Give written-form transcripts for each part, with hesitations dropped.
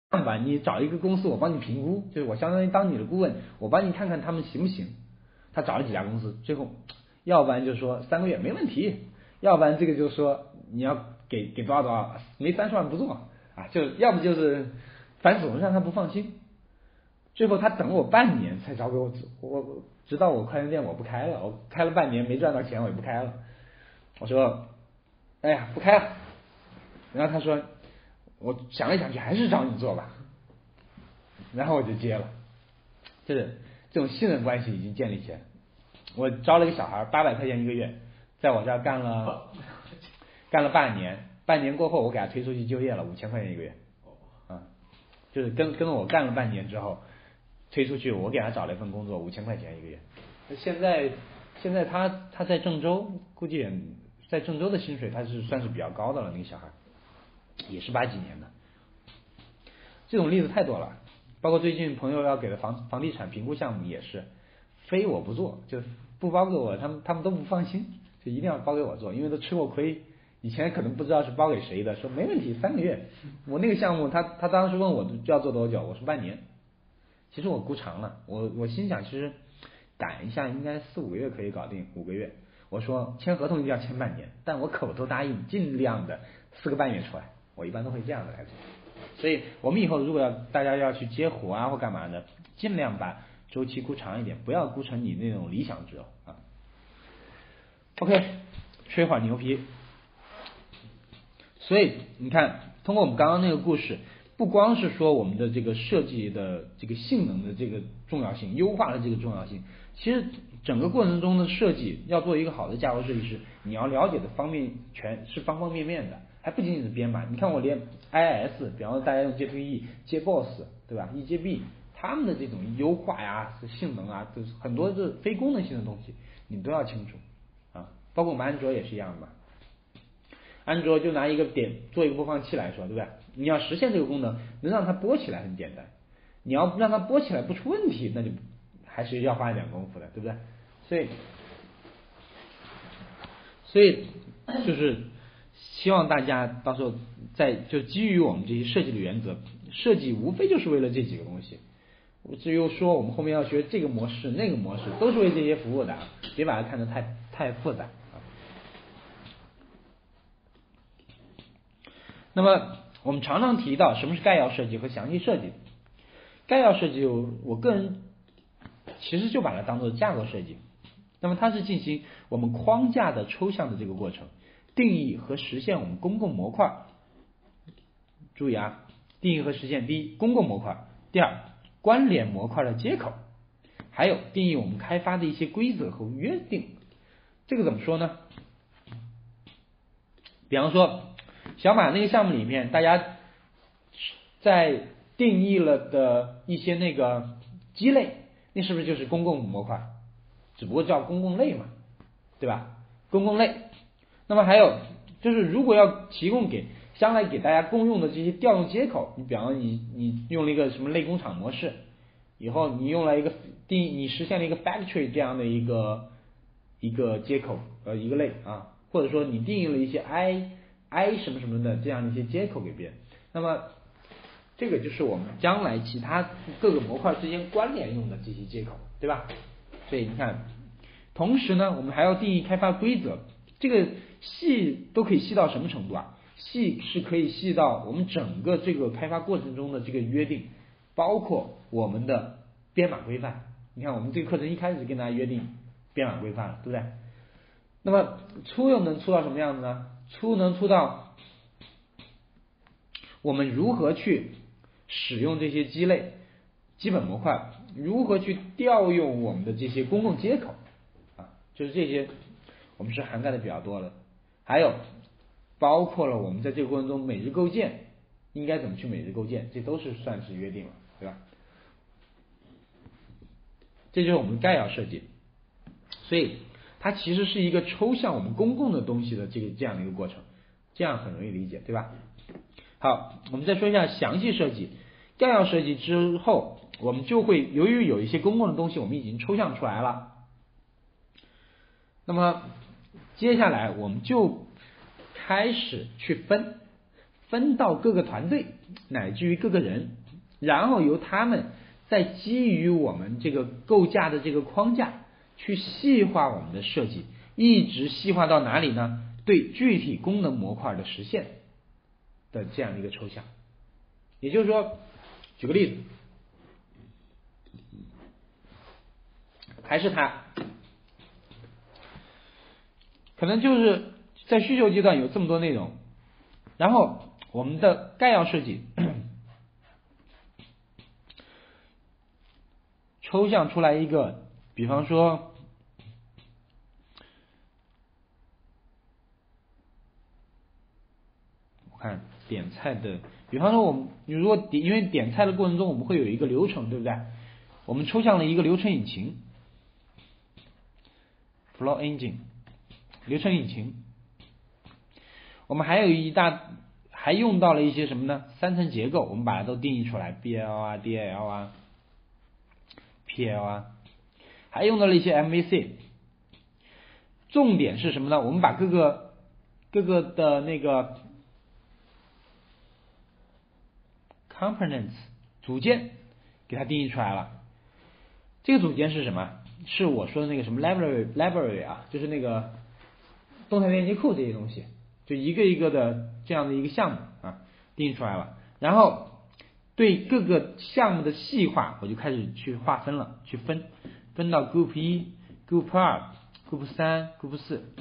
吧，你找一个公司，我帮你评估，就是我相当于当你的顾问，我帮你看看他们行不行。他找了几家公司，最后要不然就说3个月没问题，要不然这个就说你要给多少多少，没30万不做啊，就要不就是反正总是让他不放心。最后他等我半年才找给我直到我快餐店我不开了，我开了半年没赚到钱，我也不开了。我说哎呀不开了，然后他说我想来想去还是找你做吧，然后我就接了，就是这种信任关系已经建立起来。我招了一个小孩，800块钱一个月，在我这儿干了半年，半年过后我给他推出去就业了，5000块钱一个月，就是跟我干了半年之后推出去，我给他找了一份工作，5000块钱一个月。现在他在郑州，估计在郑州的薪水他是算是比较高的了，那个小孩也是80几年的。这种例子太多了，包括最近朋友要给的房地产评估项目也是，非我不做，就不包给我，他们都不放心，就一定要包给我做，因为都吃过亏，以前可能不知道是包给谁的，说没问题3个月。我那个项目他当时问我要做多久，我说半年，其实我估长了，我心想其实赶一下应该4、5个月可以搞定，5个月，我说签合同一定要签半年，但我口头答应尽量的4个半月出来，我一般都会这样的来做。所以我们以后如果大家要去接活啊或干嘛的，尽量把周期估长一点，不要估成你那种理想值啊。OK， 吹会儿牛皮。所以你看，通过我们刚刚那个故事，不光是说我们的这个设计的这个性能的这个重要性，优化的这个重要性，其实整个过程中的设计要做一个好的架构设计师，你要了解的方面全是方方面面的，还不仅仅是编码。你看我连 IIS， 比方说大家用 JPE、JBoss 对吧 ，EJB 他们的这种优化呀、性能啊，就是很多是非功能性的东西，你都要清楚啊。包括我们安卓也是一样的嘛。安卓就拿一个点做一个播放器来说，对不对？你要实现这个功能，能让它播起来很简单，你要让它播起来不出问题，那就还是要花一点功夫的，对不对？所以就是希望大家到时候就基于我们这些设计的原则，设计无非就是为了这几个东西。至于说我们后面要学这个模式那个模式，都是为这些服务的，别把它看得太复杂。那么我们常常提到什么是概要设计和详细设计。概要设计我个人其实就把它当做架构设计，那么它是进行我们框架的抽象的这个过程，定义和实现我们公共模块。注意啊，定义和实现，第一公共模块，第二关联模块的接口，还有定义我们开发的一些规则和约定。这个怎么说呢？比方说小马那个项目里面，大家在定义了的一些那个鸡类，那是不是就是公共模块？只不过叫公共类嘛，对吧？公共类。那么还有就是如果要提供将来给大家共用的这些调用接口，你比方说你用了一个什么类工厂模式，以后你用了你实现了一个 factory 这样的一个接口一个类啊，或者说你定义了一些 I 什么什么的这样的一些接口给别人，那么这个就是我们将来其他各个模块之间关联用的这些接口，对吧？所以你看，同时呢我们还要定义开发规则，这个细都可以细到什么程度啊？细是可以细到我们整个这个开发过程中的这个约定，包括我们的编码规范。你看我们这个课程一开始跟大家约定编码规范了，对不对？那么粗又能粗到什么样子呢？粗能粗到我们如何去使用这些鸡类基本模块，如何去调用我们的这些公共接口啊，就是这些我们是涵盖的比较多的。还有包括了我们在这个过程中每日构建应该怎么去每日构建，这都是算是约定了，对吧？这就是我们概要设计。所以它其实是一个抽象我们公共的东西的这样的一个过程，这样很容易理解，对吧？好，我们再说一下详细设计。概要设计之后，我们就会由于有一些公共的东西我们已经抽象出来了，那么接下来我们就开始去分分到各个团队乃至于各个人，然后由他们再基于我们这个构架的这个框架去细化我们的设计，一直细化到哪里呢？对具体功能模块的实现的这样一个抽象。也就是说，举个例子，还是它，可能就是在需求阶段有这么多内容，然后我们的概要设计抽象出来一个，比方说我看点菜的，比方说你如果因为点菜的过程中我们会有一个流程，对不对？我们抽象了一个流程引擎 Flow Engine 流程引擎，我们还用到了一些什么呢？三层结构，我们把它都定义出来 BL 啊 DL 啊 PL 啊，还用到了一些 MVC。 重点是什么呢？我们把各个的那个 components 组件给它定义出来了。这个组件是什么？是我说的那个什么 library 啊，就是那个动态链接库这些东西，就一个一个的这样的一个项目啊定义出来了。然后对各个项目的细化，我就开始去划分了，去分到 Group 1、Group 2、Group 3、Group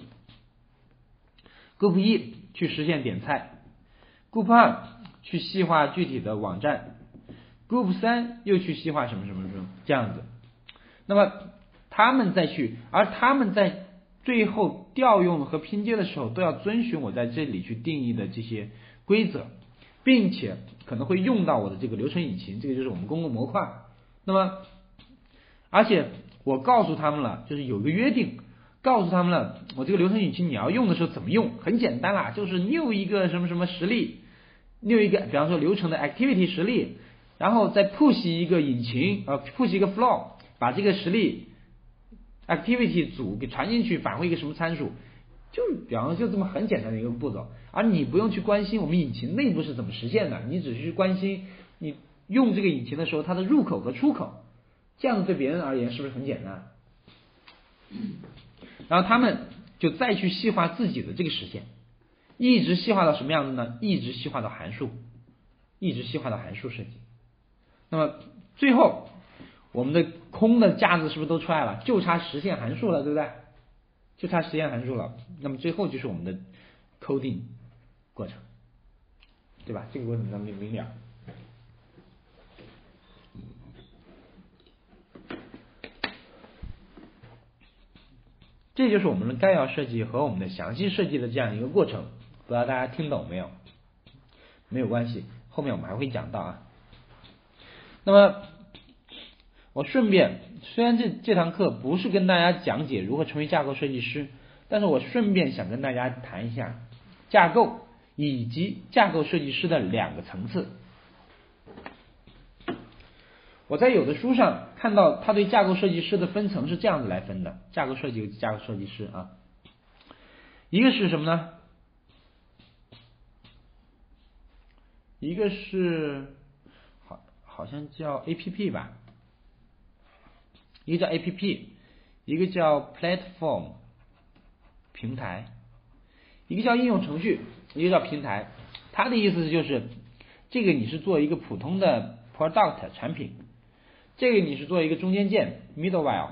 4。Group 1去实现点菜， Group 2去细化具体的网站， Group 3又去细化什么什么什么这样子。那么他们在最后调用和拼接的时候，都要遵循我在这里去定义的这些规则，并且可能会用到我的这个流程引擎，这个就是我们公共模块。那么而且我告诉他们了，就是有个约定，告诉他们了，我这个流程引擎你要用的时候怎么用，很简单啦，就是 new 一个什么什么实例，new 一个比方说流程的 activity 实例，然后再 push 一个引擎push 一个 flow， 把这个实例 activity 组给传进去，返回一个什么参数，就是比方说就这么很简单的一个步骤。而你不用去关心我们引擎内部是怎么实现的，你只是去关心你用这个引擎的时候它的入口和出口，这样对别人而言是不是很简单？然后他们就再去细化自己的这个实现，一直细化到什么样子呢？一直细化到函数设计。那么最后我们的空的架子是不是都出来了？就差实现函数了，对不对？就差实现函数了。那么最后就是我们的 coding 过程，对吧？这个过程咱们明了。这就是我们的概要设计和我们的详细设计的这样一个过程，不知道大家听懂没有？没有关系，后面我们还会讲到啊。那么我顺便，虽然这堂课不是跟大家讲解如何成为架构设计师，但是我顺便想跟大家谈一下架构以及架构设计师的两个层次。我在有的书上看到他对架构设计师的分层是这样子来分的，架构设计和架构设计师啊，一个是什么呢？一个是好像叫 APP 吧，一个叫 APP， 一个叫 Platform 平台，一个叫应用程序，一个叫平台。它的意思就是这个你是做一个普通的 product 产品，这个你是做一个中间件 middleware，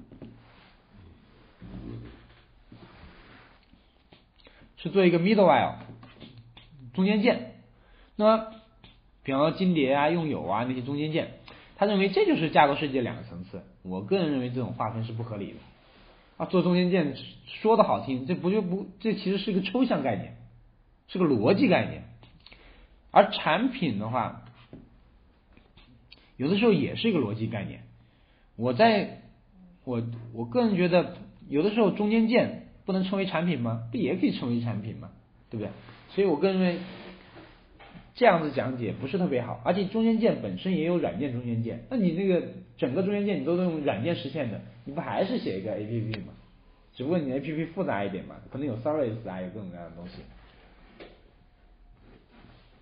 是做一个 middleware 中间件。那么比方说金蝶啊、用友啊那些中间件，他认为这就是架构设计的两个层次。我个人认为这种划分是不合理的啊。做中间件说的好听，这其实是一个抽象概念，是个逻辑概念。而产品的话，有的时候也是一个逻辑概念。我个人觉得，有的时候中间件不能称为产品吗？不也可以称为产品吗？对不对？所以我个人认为这样子讲解不是特别好，而且中间件本身也有软件中间件，那你那个整个中间件你都用软件实现的，你不还是写一个 APP 吗？只不过你 APP 复杂一点嘛，可能有 service 啊，有各种各样的东西。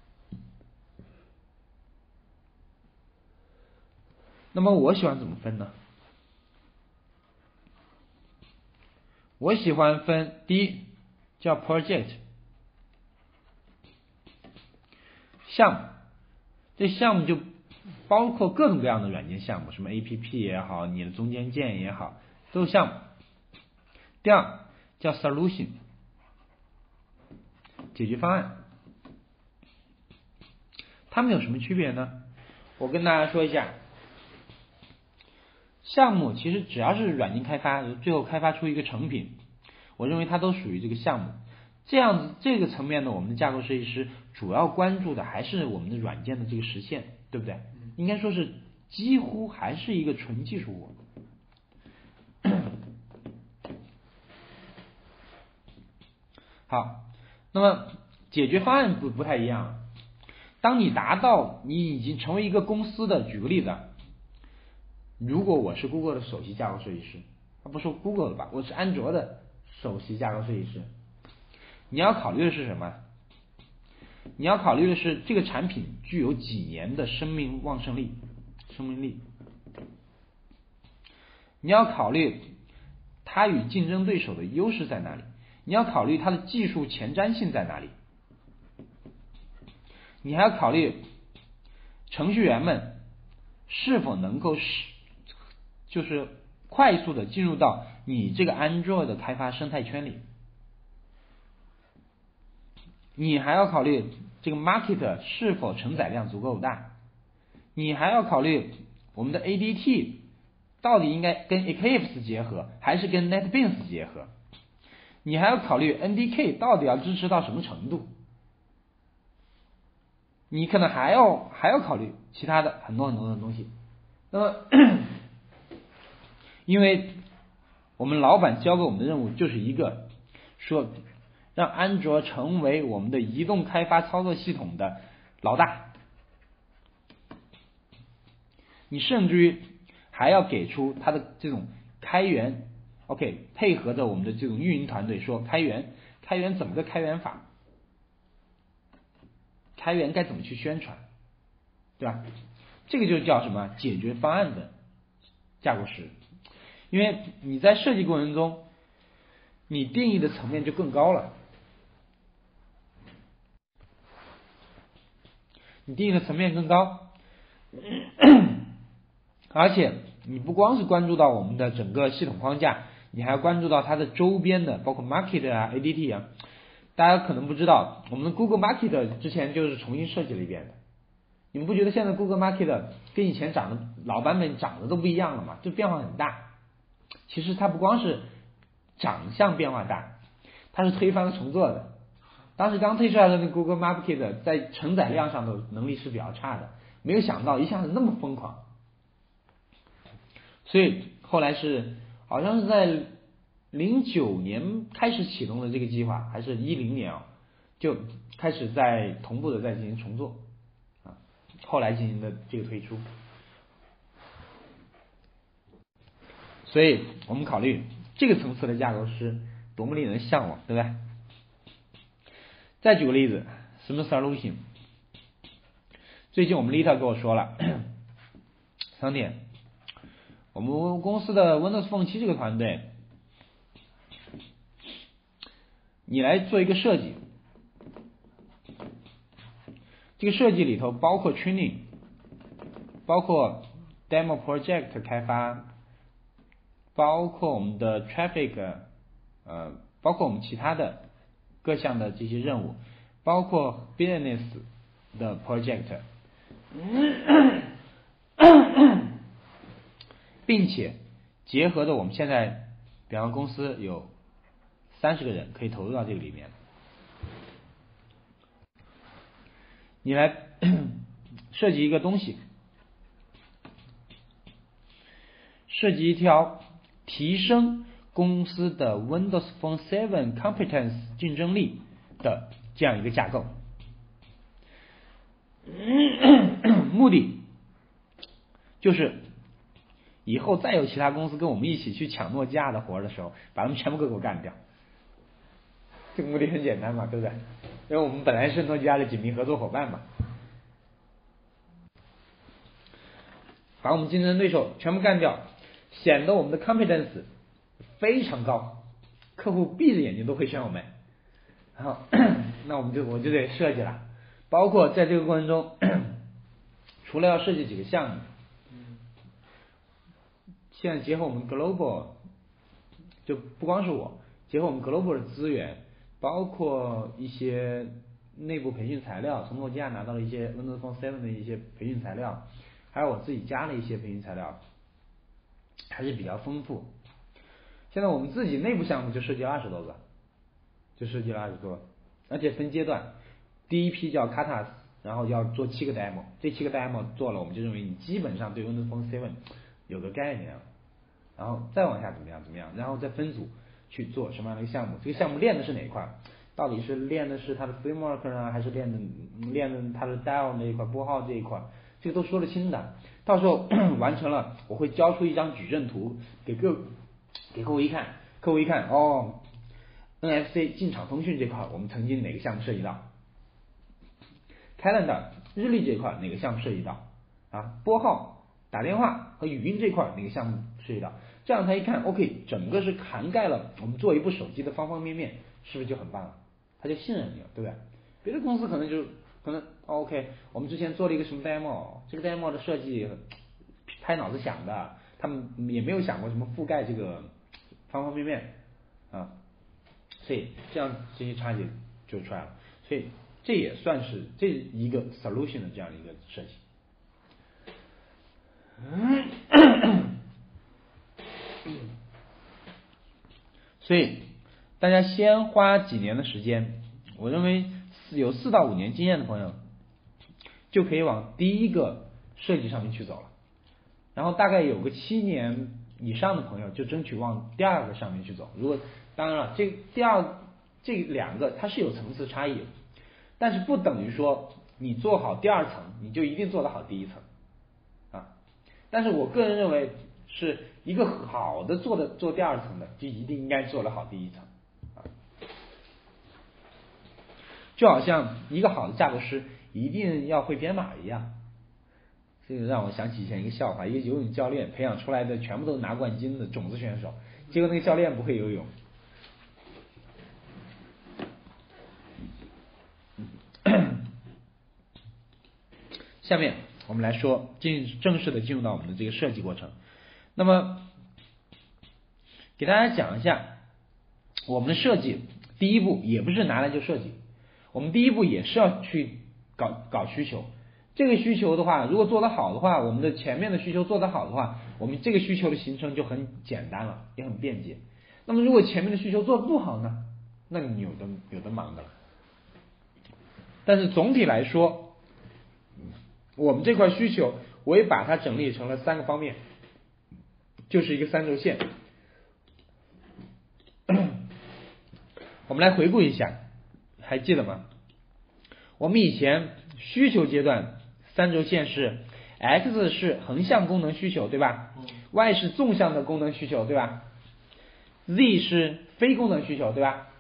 那么我喜欢怎么分呢？我喜欢分，第一叫 project 项目，这项目就包括各种各样的软件项目，什么 APP 也好，你的中间件也好，都是项目。第二叫 solution 解决方案，它们有什么区别呢？我跟大家说一下，项目其实只要是软件开发，最后开发出一个成品，我认为它都属于这个项目。这样子这个层面呢，我们的架构设计师主要关注的还是我们的软件的这个实现，对不对？应该说是几乎还是一个纯技术活。好，那么解决方案不太一样。当你达到你已经成为一个公司的，举个例子，如果我是 Google 的首席架构设计师，不说 Google 的吧，我是安卓的首席架构设计师，你要考虑的是什么？你要考虑的是这个产品具有几年的生命力，你要考虑它与竞争对手的优势在哪里，你要考虑它的技术前瞻性在哪里，你还要考虑程序员们是否能够就是快速的进入到你这个 Android 的开发生态圈里，你还要考虑这个 market 是否承载量足够大，你还要考虑我们的 ADT 到底应该跟 Eclipse 结合还是跟 NetBeans 结合，你还要考虑 NDK 到底要支持到什么程度，你可能还要考虑其他的很多的东西。那么因为我们老板交给我们的任务就是一个，说让安卓成为我们的移动开发操作系统的老大，你甚至于还要给出它的这种开源 OK， 配合着我们的这种运营团队说开源怎么个开源法，开源该怎么去宣传，对吧？这个就叫什么解决方案的架构师。因为你在设计过程中你定义的层面就更高了，你定义的层面更高，而且你不光是关注到我们的整个系统框架，你还要关注到它的周边的，包括 market 啊 ADT 啊。大家可能不知道，我们的 Google Market 之前就是重新设计了一遍的，你们不觉得现在 Google Market 跟以前长得老版本长得都不一样了吗？就变化很大。其实它不光是长相变化大，它是推翻重做的。当时刚推出来的那 Google Market 在承载量上的能力是比较差的，没有想到一下子那么疯狂，所以后来是好像是在09年开始启动的这个计划，还是10年就开始在同步的在进行重做啊，后来进行的这个推出。所以我们考虑这个层次的架构师多么令人向往，对不对？再举个例子，什么 solution？ 最近我们 Lita 跟我说了3点，我们公司的 Windows Phone 7这个团队，你来做一个设计，这个设计里头包括 training， 包括 demo project 开发，包括我们的 traffic， 包括我们其他的各项的这些任务，包括 business 的 project， 并且结合的我们现在比方公司有30个人可以投入到这个里面，你来设计一个东西，设计一条提升公司的 Windows Phone 7 competence 竞争力的这样一个架构，目的就是以后再有其他公司跟我们一起去抢诺基亚的活的时候，把他们全部给我干掉。这个目的很简单嘛，对不对？因为我们本来是诺基亚的紧密合作伙伴嘛。 把我们竞争对手全部干掉，显得我们的 competence 非常高，客户闭着眼睛都会选我们。然后那我就得设计了，包括在这个过程中除了要设计几个项目，现在结合我们 global， 就不光是我，结合我们 global 的资源，包括一些内部培训材料，从诺基亚拿到了一些 Windows Phone 7的一些培训材料，还有我自己加了一些培训材料，还是比较丰富。现在我们自己内部项目就设计了20多个，而且分阶段，第一批叫 Katas， 然后要做7个 demo， 这7个 demo 做了，我们就认为你基本上对 Windows Phone 7有个概念了，然后再往下怎么样，然后再分组去做什么样的一个项目，这个项目练的是哪一块，到底是练的是它的 framework 呢，还是练的它的 dial 那一块，拨号这一块，这个都说得清的。到时候完成了，我会交出一张矩阵图给客户一看，哦 NFC 进场通讯这块我们曾经哪个项目涉及到， Calendar 日历这块哪个项目涉及到啊，拨号打电话和语音这块哪个项目涉及到，这样他一看 OK， 整个是涵盖了我们做一部手机的方方面面，是不是就很棒了？他就信任你了，对不对？别的公司可能OK， 我们之前做了一个什么 demo， 这个 demo 的设计拍脑子想的，他们也没有想过什么覆盖这个方方面面啊，所以这样这些差距就出来了，所以这也算是这一个 solution 的这样的一个设计。所以大家先花几年的时间，我认为有4到5年经验的朋友就可以往第一个设计上面去走了，然后大概有个7年以上的朋友就争取往第2个上面去走。如果当然了，这2个它是有层次差异的，但是不等于说你做好第2层你就一定做得好第1层啊。但是我个人认为是一个好的做第2层的就一定应该做得好第1层啊。就好像一个好的架构师一定要会编码一样，这个让我想起以前一个笑话，一个游泳教练培养出来的全部都拿冠军的种子选手，结果那个教练不会游泳。下面我们来说正式的进入到我们的这个设计过程。那么给大家讲一下我们的设计，第一步也不是拿来就设计，我们第一步也是要去搞需求。这个需求的话，如果做得好的话，我们的前面的需求做得好的话，我们这个需求的形成就很简单了，也很便捷。那么如果前面的需求做得不好呢，那你有的忙的了。但是总体来说，我们这块需求我也把它整理成了3个方面，就是一个3轴线。我们来回顾一下，还记得吗？我们以前需求阶段3轴线是 X 是横向功能需求，对吧？ Y 是纵向的功能需求，对吧？ Z 是非功能需求，对吧？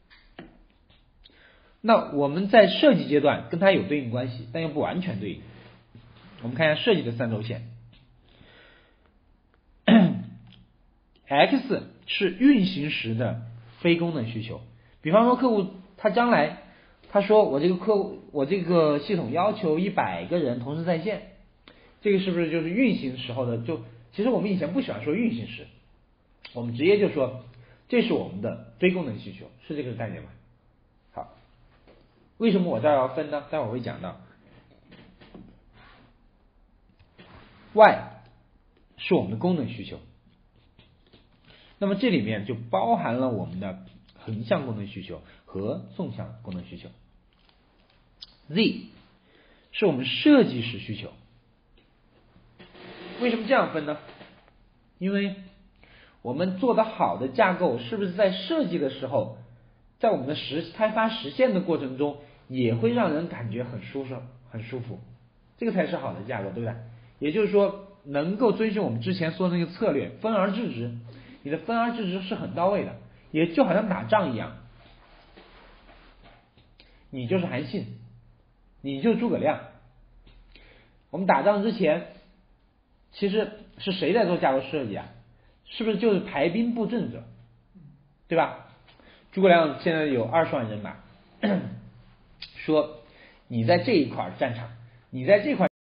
那我们在设计阶段跟它有对应关系，但又不完全对应。我们看一下设计的3轴线。X 是运行时的非功能需求，比方说客户他将来他说我这个系统要求100个人同时在线，这个是不是就是运行时候的？其实我们以前不喜欢说运行时，我们直接就说这是我们的非功能需求，是这个概念吗？好，为什么我这儿要分呢？待会儿会讲到。Y 是我们的功能需求，那么这里面就包含了我们的横向功能需求和纵向功能需求。Z 是我们设计时需求。为什么这样分呢？因为我们做得好的架构是不是在设计的时候，在我们的开发实现的过程中也会让人感觉很舒服，这个才是好的架构，对不对？也就是说能够遵循我们之前说的那个策略，分而治之，你的分而治之是很到位的，也就好像打仗一样，你就是韩信，你就是诸葛亮。我们打仗之前其实是谁在做架构设计啊？是不是就是排兵布阵者，对吧？诸葛亮现在有20万人马，说你在这一块战场，你在这块